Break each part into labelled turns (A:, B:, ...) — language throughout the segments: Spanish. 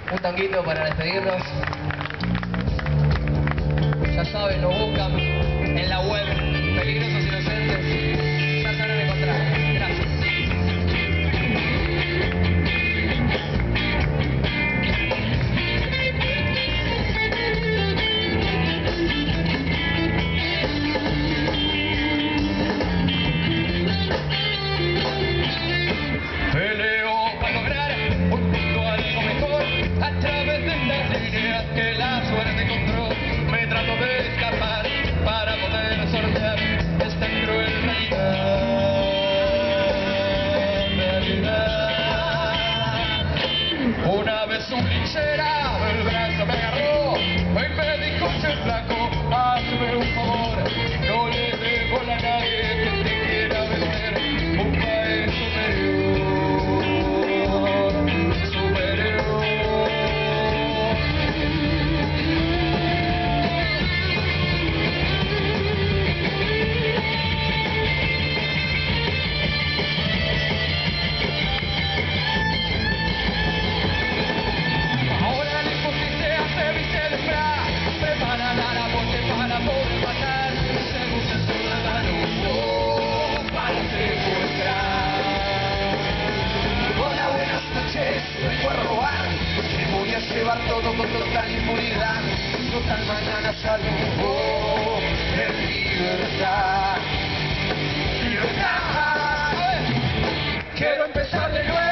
A: un tanguito para despedirnos. Ya saben, nos buscan en la web, Peligrosos Inocentes. Ya saben encontrar. Gracias.
B: Que la suerte encontró, me trato de escapar para poder sortear esta cruel realidad. Una vez un linchera del brazo me agarró y me dijo: che flaco, hazme un favor, no le debo a nadie que te quiera vender un país superior. Llevar todo con total impunidad, total mañana salud en libertad. ¡Libertad! Quiero empezar de nuevo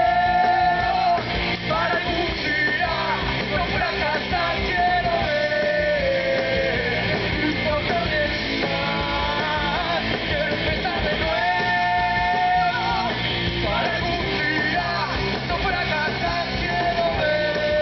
B: para algún día no fracasar. Quiero ver mis oportunidades. Quiero empezar de nuevo para algún día no fracasar. Quiero ver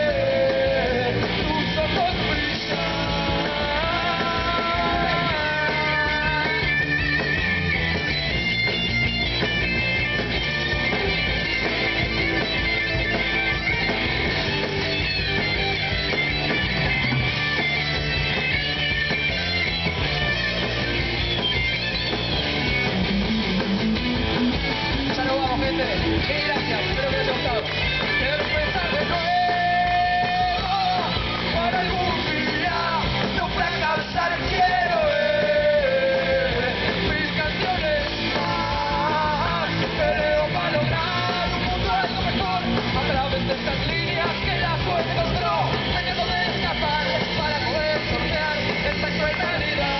B: gracias, espero que les haya gustado. Quiero empezar de nuevo para algún día no fracasar. Quiero ver mis canciones más. Peleo para lograr un mundo algo mejor a través de estas líneas que la suerte encontró. Me trato de escapar para poder sortear esta cruel realidad.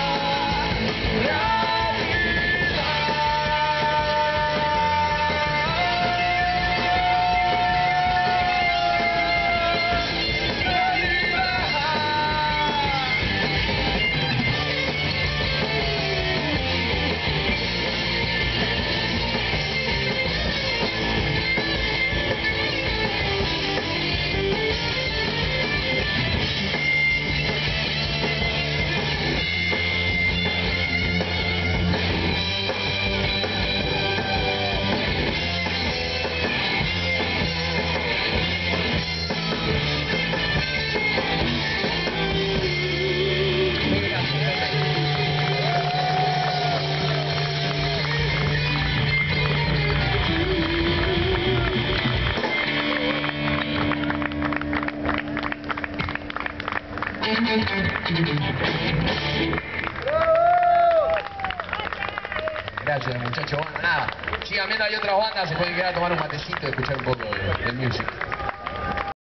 B: Gracias, muchachos. Bueno, nada, sigan viendo, hay otras bandas, se pueden quedar a tomar un matecito y escuchar un poco de music.